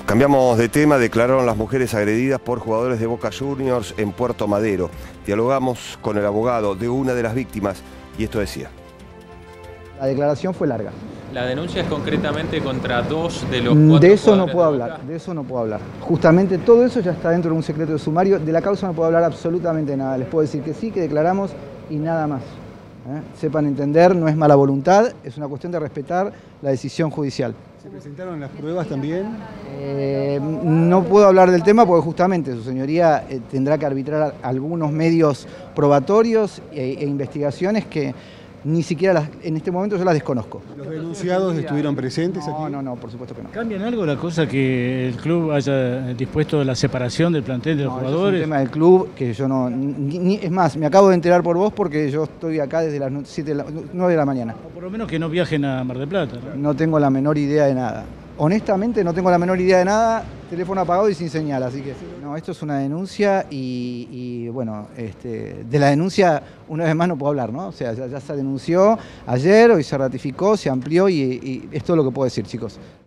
Cambiamos de tema, declararon las mujeres agredidas por jugadores de Boca Juniors en Puerto Madero. Dialogamos con el abogado de una de las víctimas y esto decía. La declaración fue larga. La denuncia es concretamente contra 2 de los 4 De eso no puedo de Boca. hablar, de eso no puedo hablar. Justamente todo eso ya está dentro de un secreto de sumario. De la causa no puedo hablar absolutamente nada. Les puedo decir que sí, que declaramos y nada más. Sepan entender, no es mala voluntad, es una cuestión de respetar la decisión judicial. ¿Se presentaron las pruebas también? No puedo hablar del tema porque justamente su señoría tendrá que arbitrar algunos medios probatorios e investigaciones que ni siquiera en este momento yo las desconozco. ¿Los denunciados estuvieron presentes aquí? No, por supuesto que no. ¿Cambian algo la cosa que el club haya dispuesto la separación del plantel de los jugadores? Es un tema del club que yo no... es más, me acabo de enterar por vos porque yo estoy acá desde las 9 de la mañana. O por lo menos que no viajen a Mar del Plata, ¿no? No tengo la menor idea de nada. Honestamente no tengo la menor idea de nada, teléfono apagado y sin señal, así que no, esto es una denuncia y bueno, de la denuncia una vez más no puedo hablar, ¿no? O sea, ya se denunció ayer, hoy se ratificó, se amplió y es todo lo que puedo decir, chicos.